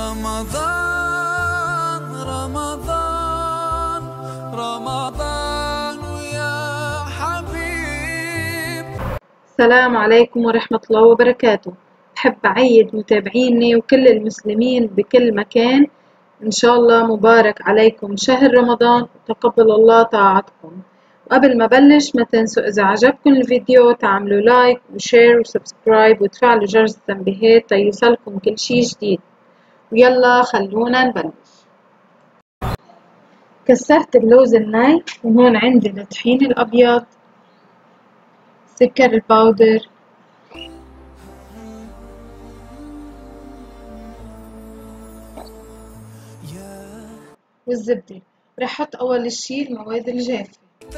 رمضان رمضان رمضان يا حبيب. السلام عليكم ورحمة الله وبركاته. بحب أعيد متابعيني وكل المسلمين بكل مكان، إن شاء الله مبارك عليكم شهر رمضان وتقبل الله طاعتكم. وقبل ما بلش ما تنسوا إذا عجبكم الفيديو تعملوا لايك وشير وسبسكرايب وتفعلوا جرس التنبيهات تيوصلكم كل شي جديد. ويلا خلونا نبلش. كسرت اللوز الني، وهون عندي الطحين الأبيض، سكر الباودر، والزبدة. رح احط اول شي المواد الجافة.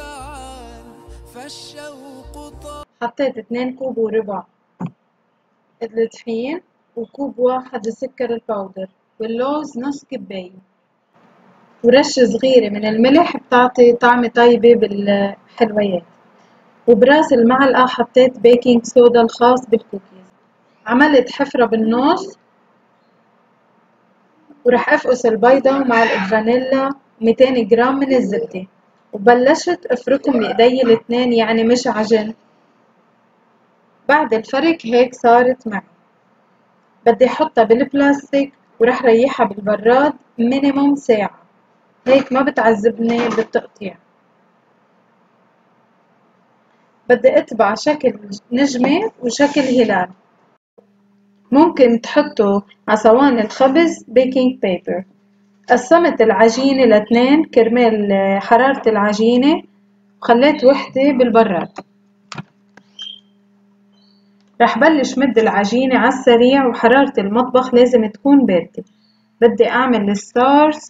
حطيت 2 كوب وربع الطحين وكوب واحد سكر الباودر، واللوز نص كباية، ورشة صغيرة من الملح بتعطي طعمة طيبة بالحلويات. وبراس المعلقة حطيت بيكنج صودا الخاص بالكوكيز. عملت حفرة بالنص، ورح افقس البيضة مع الفانيلا 200 جرام من الزبدة، وبلشت افركهم بايدي الاثنين يعني مش عجن. بعد الفرك هيك صارت معي. بدي احطها بالبلاستيك ورح ريحها بالبراد مينيموم ساعة، هيك ما بتعذبني بالتقطيع. بدي اطبع شكل نجمة وشكل هلال. ممكن تحطوا على صواني الخبز بيكنج بيبر. قسمت العجينة ل2 كرمال حرارة العجينة، وخليت وحدة بالبراد. رح بلش مد العجينة على السريع، وحرارة المطبخ لازم تكون باردة. بدي اعمل الستارز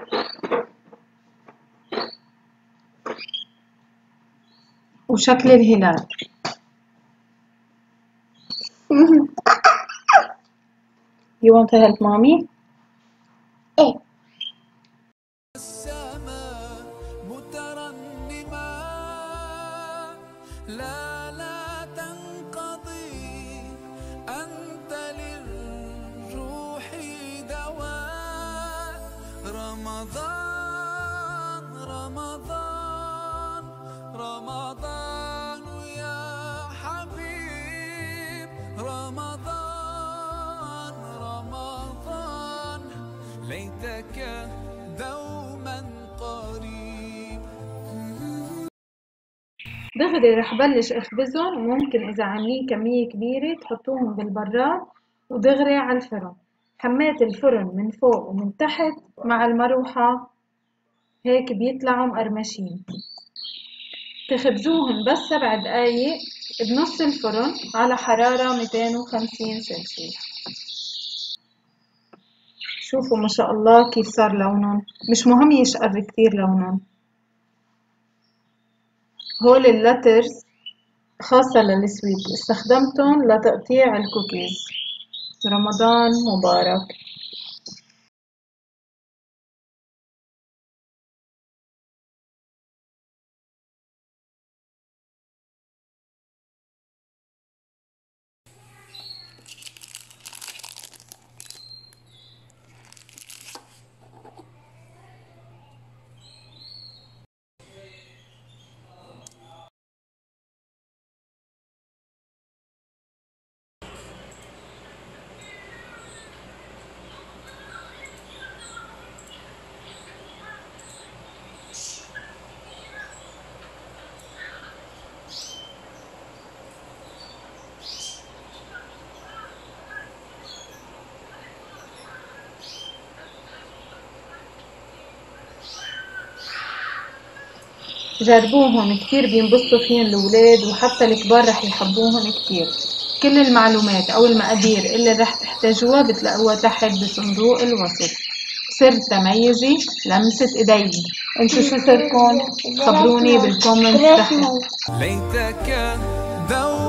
وشكل الهلال. You want to help mommy? ايه. السماء مترنمة لا تنقضي، أنت للروح دواء. رمضان رمضان رمضان يا حبيب. رمضان رمضان ليتك دوما قريب. دغري رح بلش اخبزهم، وممكن اذا عاملين كمية كبيرة تحطوهم بالبراد ودغري على الفرن. حميت الفرن من فوق ومن تحت مع المروحة، هيك بيطلعوا مقرمشين. تخبزوهم بس 7 دقايق بنص الفرن على حرارة 250 سلسيوس. شوفوا ما شاء الله كيف صار لونهم، مش مهم يشقر كتير لونهم. هول اللترز خاصة للسويت، استخدمتهم لتقطيع الكوكيز. رمضان مبارك. جربوهم كتير بينبسطوا فيهم الولاد، وحتى الكبار رح يحبوهم كتير. كل المعلومات او المقادير اللي رح تحتاجوها بتلاقوها تحت بصندوق الوصف. سر تميزي لمسة ايدي. انتو شو سركن؟ خبروني بالكومنت تحت. ليتك دوما